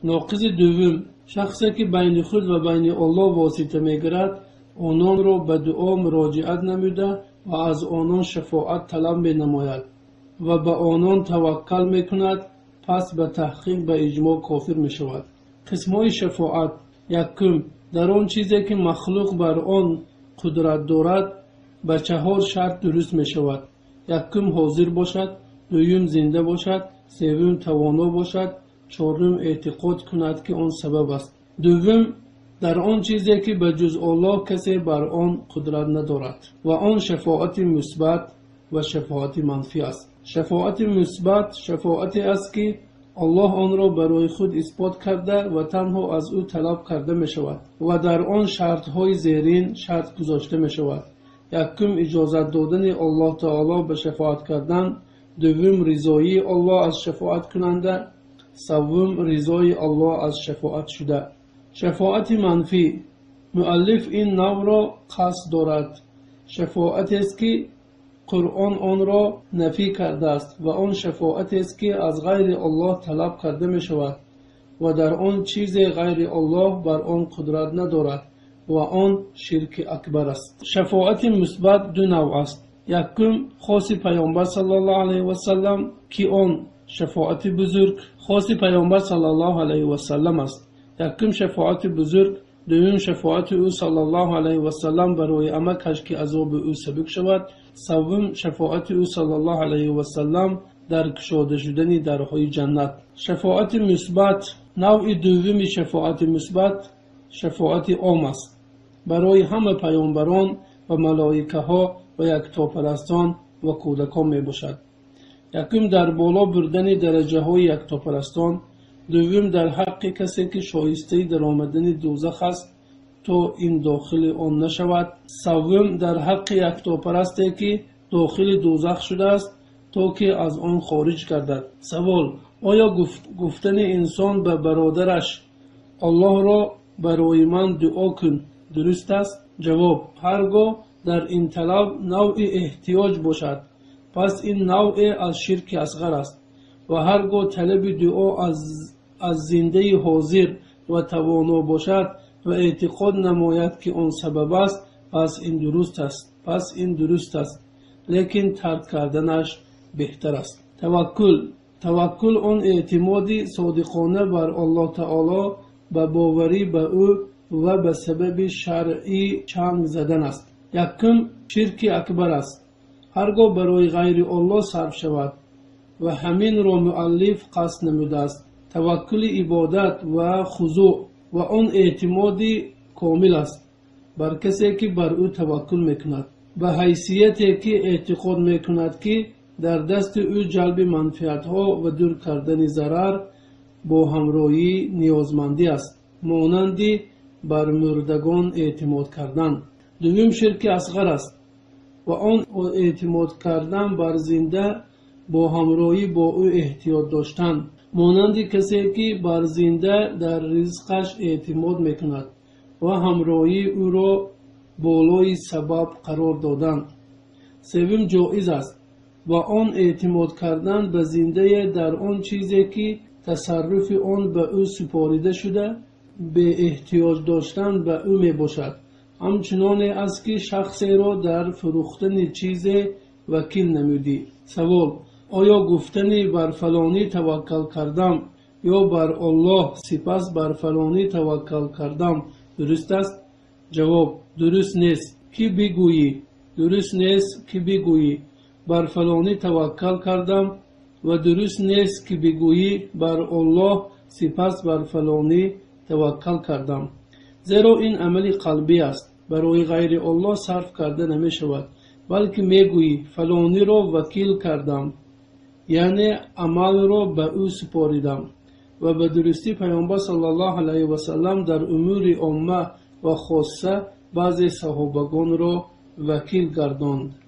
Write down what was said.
ناقض دوم، شخصی که بین خود و بین الله واسطه میگیرد آنان را به دعا مراجعت نموده و از آنان شفاعت طلب می نماید و به آنان توکل می کند، پس به تحقیق به اجماع کافر می شود. قسم‌های شفاعت: یکم، در آن چیزی که مخلوق بر آن قدرت دارد به 4 شرط درست می شود. یکم حاضر باشد، دوم زنده باشد، سوم توانا باشد، چهارم اعتقاد کند که آن سبب است. دوم، در آن چیزی که به جز الله کسی بر آن قدرت ندارد و آن شفاعت مثبت و شفاعت منفی است. شفاعت مثبت شفاعتی است که الله آن را برای خود اثبات کرده و تنها از او طلب کرده می شود و در آن شرط های زیرین شرط گذاشته می شود. یکم، اجازت دادن الله تعالی به شفاعت کردن. دوم، رضایی الله از شفاعت کننده. سوم، رضای الله از شفاعت شده. شفاعت منفی، مؤلف این نوع را قصد دارد. شفاعت است که قرآن آن را نفی کرده است و آن شفاعت است که از غیر الله طلب کرده می شود و در آن چیز غیر الله بر آن قدرت ندارد و آن شرک اکبر است. شفاعت مثبت دو نوع است. یکم، خاص پیامبر صلی الله علیه و سلم که آن شفاعت بزرگ خاص پیامبر صلی الله علیه و سلم است. یکم شفاعت بزرگ. دوم شفاعت او صلی الله علیه و سلم برای امکش که عذاب او سبک شود. سوم شفاعت او صلی الله علیه و سلم در گشاده شدن درهای جنت. شفاعت مثبت، نوع دوم شفاعت مثبت شفاعت عام است، برای همه پیامبران و ملائکه ها و یکتاپرستان و کودکان می باشد. یکم، در بالا بردن درجه های یکتاپرستان. دوم، در حق کسی که شایسته در آمدن دوزخ است تا این داخل آن نشود. سوم، در حق یکتاپرستی که داخل دوزخ شده است تا که از آن خارج گردد. سوال: آیا گفتن انسان به برادرش الله را برای من دعا کن درست است؟ جواب: هرگاه در این طلب نوع احتیاج باشد پس این نوع از شرک اصغر است و هرگاه طلب دعا از زنده حاضر و توانا باشد و اعتقاد نماید که آن سبب است پس این درست است لیکن ترک کردنش بهتر است. توکل آن اعتمادی صادقانه بر الله تعالی به باوری به او و به سبب شرعی چنگ زدن است. یکم، شرک اکبر است، هرگاه برای غیر الله صرف شود و همین را مؤلف قصد نموده است. توکل عبادت و خضوع و آن اعتمادی کامل است بر کسی که بر او توکل میکند به حیثیتی که اعتقاد میکند که در دست او جلب منفعت ها و دور کردن ضرر با همراهی نیازمندی است، مانند بر مردگان اعتماد کردن. دوم شرک اصغر است و آن اعتماد کردن بر زنده با همراهی با او احتیاط داشتن، مانند کسی که بر زنده در رزقش اعتماد میکند و همراهی او را بالای سبب قرار دادن. سوم جایز است و آن اعتماد کردن به زنده در آن چیزی که تصرف آن به او سپاریده شده به احتیاج داشتن به او می باشد، همچنان است که شخصی را در فروختن چیز وکیل نمودی. سوال: آیا گفتن بر فلانی توکل کردم یا بر الله سپس بر فلانی توکل کردم درست است؟ جواب: درست نیست که بگویی بر فلانی توکل کردم و درست نیست که بگویی بر الله سپس بر فلانی توکل کردم، زیرا این عمل قلبی است، برای غیر الله صرف کرده نمی شود، بلکه میگویی فلانی را وکیل کردم، یعنی عمل را به او سپاریدم. و به درستی پیامبر صلی الله علیه و سلم در امور عامه و خاصه بعضی صحابگان را وکیل گرداند.